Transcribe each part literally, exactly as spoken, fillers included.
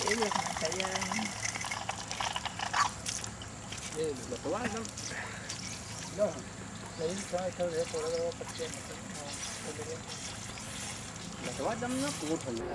देखना चाहिए ये बतवा एकदम लो नहीं थोड़ा थोड़ा थोड़ा थोड़ा पत्ते बतवा दम ना कोट हो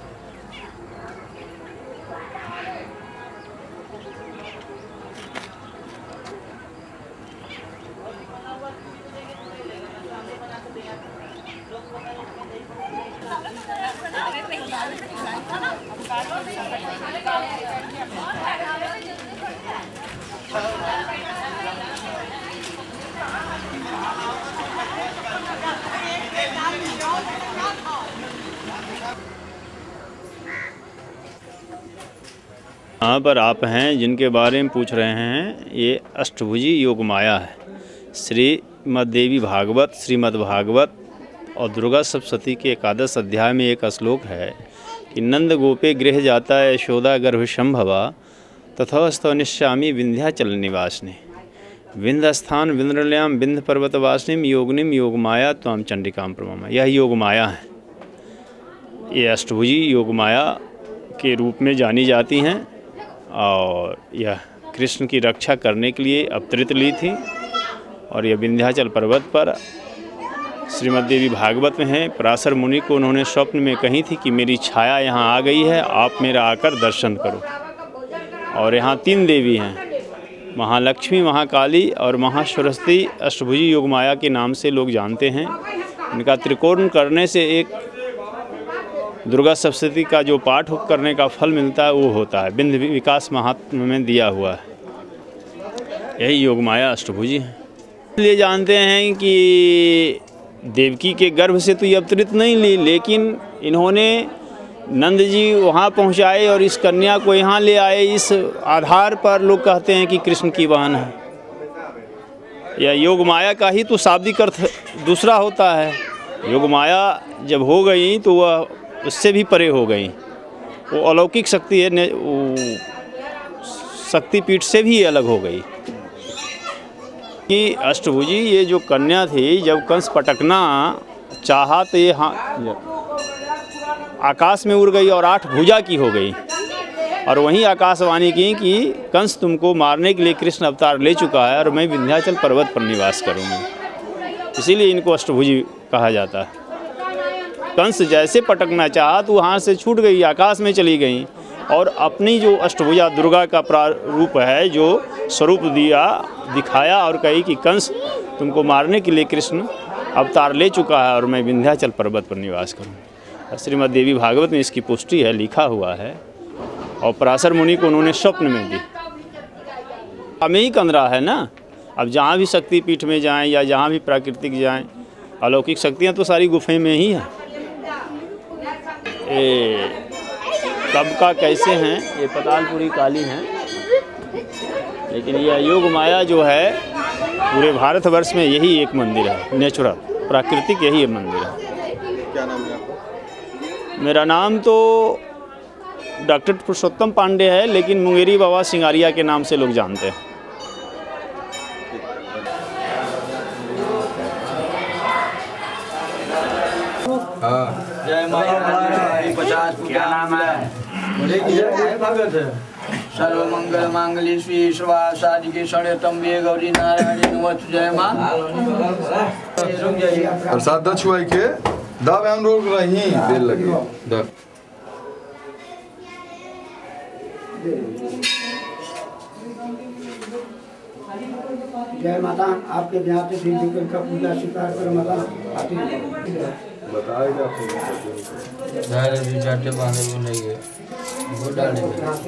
यहाँ पर आप हैं जिनके बारे में पूछ रहे हैं, ये अष्टभुजी योग माया है। श्रीमद् देवी भागवत, श्रीमद् भागवत और दुर्गा सप्तशती के एकादश अध्याय में एक श्लोक है कि नंद गोपे गृह जाता है यशोदा गर्भ संभवा तथास्तनिष्यामी विंध्याचल निवासिनी विंध्यस्थान विंद्रल्याम विंध्य पर्वतवासिनीम योगनिम योग माया त्वाम चंडिकाम प्रमा। यह योग माया है। ये अष्टभुजी योग माया के रूप में जानी जाती हैं और यह कृष्ण की रक्षा करने के लिए अवतरित ली थी। और यह विंध्याचल पर्वत पर श्रीमद् देवी भागवत में है। पराशर मुनि को उन्होंने स्वप्न में कही थी कि मेरी छाया यहाँ आ गई है, आप मेरा आकर दर्शन करो। और यहाँ तीन देवी हैं, महालक्ष्मी, महाकाली और महासरस्वती। अष्टभुजी योग माया के नाम से लोग जानते हैं। इनका त्रिकोण करने से एक दुर्गा सप्तशती का जो पाठ करने का फल मिलता है वो होता है, विंध्य विकास महात्म्य में दिया हुआ है। यही योग माया अष्टभुजी है। इसलिए जानते हैं कि देवकी के गर्भ से तो ये अवतरित नहीं ली, लेकिन इन्होंने नंद जी वहाँ पहुँचाए और इस कन्या को यहाँ ले आए। इस आधार पर लोग कहते हैं कि कृष्ण की बहन है। यह योग माया का ही तो शाब्दिक अर्थ दूसरा होता है। योग माया जब हो गई तो वह उससे भी परे हो गई। वो अलौकिक शक्ति है, शक्तिपीठ से भी अलग हो गई। कि अष्टभुजी ये जो कन्या थी, जब कंस पटकना चाहा तो ये हाँ आकाश में उड़ गई और आठ भुजा की हो गई। और वहीं आकाशवाणी की कि कंस तुमको मारने के लिए कृष्ण अवतार ले चुका है और मैं विंध्याचल पर्वत पर निवास करूँगी। इसीलिए इनको अष्टभुजी कहा जाता है। कंस जैसे पटकना चाहा तो वहाँ से छूट गई, आकाश में चली गई और अपनी जो अष्टभुजा दुर्गा का प्रारूप है, जो स्वरूप दिया दिखाया और कही कि कंस तुमको मारने के लिए कृष्ण अवतार ले चुका है और मैं विंध्याचल पर्वत पर निवास करूँ। श्रीमद् देवी भागवत में इसकी पुष्टि है, लिखा हुआ है। और पराशर मुनि को उन्होंने स्वप्न में दी। हमें ही कंदरा है ना। अब जहाँ भी शक्तिपीठ में जाएं या जहाँ भी प्राकृतिक जाएं, अलौकिक शक्तियाँ तो सारी गुफे में ही हैं। ये कब का कैसे हैं ये पतालपुरी काली हैं, लेकिन यह योग माया जो है पूरे भारतवर्ष में यही एक मंदिर है, नेचुरल प्राकृतिक यही एक मंदिर है। क्या नाम है आपका? मेरा नाम तो डॉक्टर पुरुषोत्तम पांडे है, लेकिन मुंगेरी बाबा सिंगारिया के नाम से लोग जानते हैं। हाँ। जय माता पचास क्या नाम है? भगत सर्व मंगल मांगल्ये श्री सर्वासादिके शरण्यत्वम्बे गौरी नारायणी नमोस्तुते। जय मां। प्रसाद द छुआई के दा बयान रोक रही बेल लगे द जय माता। आपके यहाँ से श्री विक्रम का पूजा स्वीकार करो माता। बताएगा धारे चाटे बांधे वो नहीं है वो डालने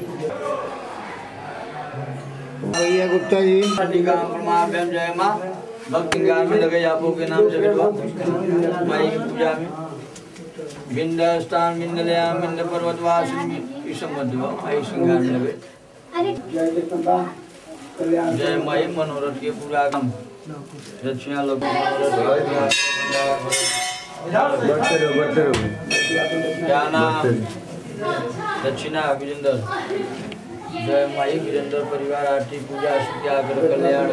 भैया गुप्ता जी परमाभ्यम। जय माँ। भक्ति गान में लगे आपो के नाम से माई की पूजा में विंध्य स्थान विंध्यलयाम विंध्य पर्वतवासिनी संबद्ध माई श्रृंगार में लगे। जय जगदम्बा कल्याण। जय माई मनोरथ के पूरा काम दक्षिणा लोग मनोरथ बढ़ते रहो बढ़ते रहो। क्या नाम? दक्षिणा वीरेंद्र। जय माई वीरेंद्र परिवार आरती पूजा सत्याग्रह कल्याण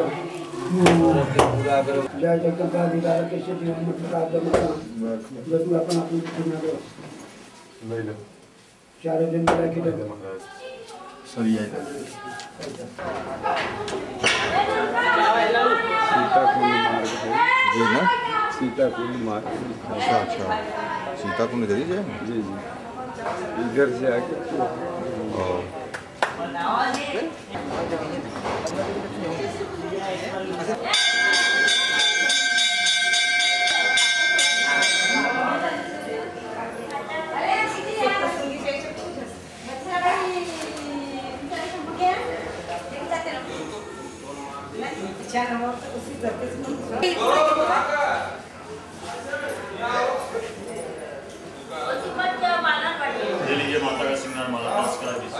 पूरा करो। जय जगदम्बा विदार के सिद्धि हम प्रसाद दमका जो तू अपना पूर्ण दो ले लो। चारों दिन मिला के तो सरिया जी ना सीता कुंड मार्ग। अच्छा अच्छा सीता कुंड इधर ही है जी जी इधर से आके और लीजिए माता का सिंगार माला नमस्कार जी।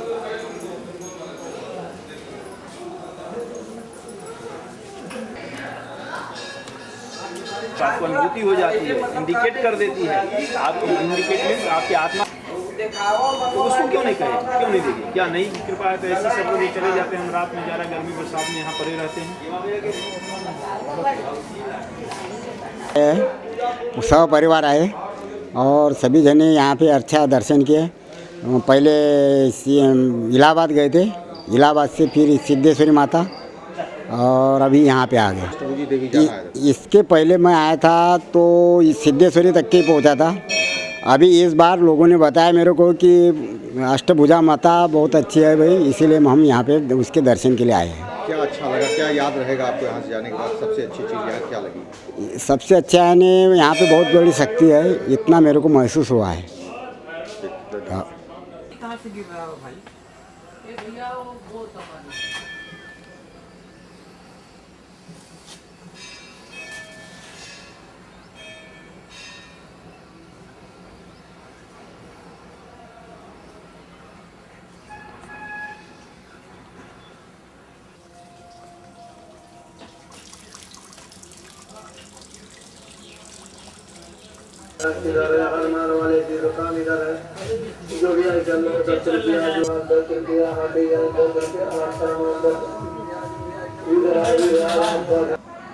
आपको अनुभूति हो जाती है, इंडिकेट कर देती है। आपको इंडिकेट मीन्स आपकी आत्मा तो उसको क्यों नहीं कहे, क्यों नहीं देगी? क्या नहीं कृपा है तो ऐसे सब लोग चले जाते हैं। हम रात में ज़्यादा गर्मी बरसात में यहाँ पड़े रहते हैं। सब परिवार आए और सभी जने यहाँ पे अच्छा दर्शन किए। पहले इलाहाबाद गए थे, इलाहाबाद से फिर सिद्धेश्वरी माता और अभी यहाँ पे आ गए। इसके पहले मैं आया था तो सिद्धेश्वरी तक के पहुँचा था। अभी इस बार लोगों ने बताया मेरे को कि अष्टभुजा माता बहुत अच्छी है भाई, इसीलिए हम यहाँ पे उसके दर्शन के लिए आए हैं। क्या अच्छा लगा, क्या याद रहेगा आपको यहाँ से जाने के बाद? सबसे अच्छी चीज़ यहाँ क्या लगी? सबसे अच्छा है ने यहाँ पे बहुत बड़ी शक्ति है, इतना मेरे को महसूस हुआ है। कहाँ से गिर रहा हो भाई? ये भैया वो बहुत हमारी इधर है, हनुमान वाले की दुकान इधर है। जो भी है चल लो, दस रुपया जो दस रुपया हाथी है, दस रुपया आठ सामान दस इधर है, इधर है।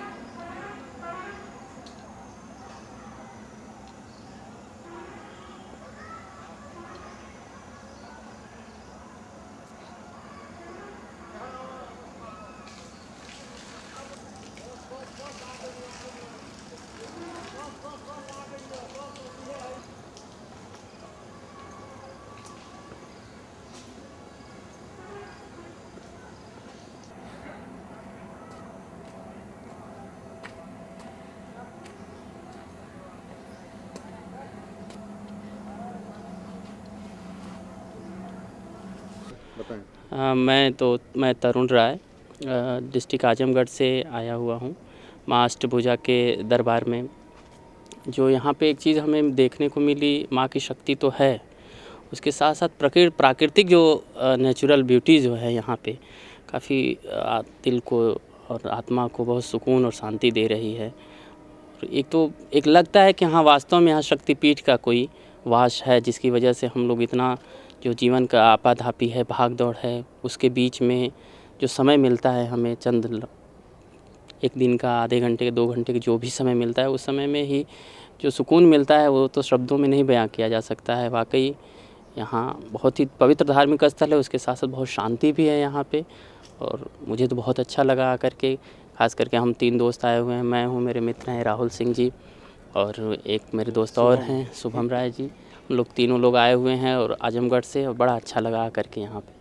आ, मैं तो मैं तरुण राय डिस्ट्रिक्ट आजमगढ़ से आया हुआ हूँ माँ अष्टभुजा के दरबार में। जो यहाँ पे एक चीज़ हमें देखने को मिली, माँ की शक्ति तो है, उसके साथ साथ प्रकृति प्राकृतिक जो नेचुरल ब्यूटी जो है यहाँ पे काफ़ी दिल को और आत्मा को बहुत सुकून और शांति दे रही है। और एक तो एक लगता है कि हाँ वास्तव में यहाँ शक्तिपीठ का कोई वास है, जिसकी वजह से हम लोग इतना जो जीवन का आपाधापी है, भाग दौड़ है, उसके बीच में जो समय मिलता है हमें, चंद एक दिन का आधे घंटे के दो घंटे के जो भी समय मिलता है, उस समय में ही जो सुकून मिलता है वो तो शब्दों में नहीं बयां किया जा सकता है। वाकई यहाँ बहुत ही पवित्र धार्मिक स्थल है, उसके साथ साथ बहुत शांति भी है यहाँ पे। और मुझे तो बहुत अच्छा लगा आकर के, खास करके हम तीन दोस्त आए हुए हैं, मैं हूँ, मेरे मित्र हैं राहुल सिंह जी और एक मेरे दोस्त और हैं शुभम राय जी। हम लोग तीनों लोग आए हुए हैं और आजमगढ़ से, और बड़ा अच्छा लगा आकर के यहाँ पे।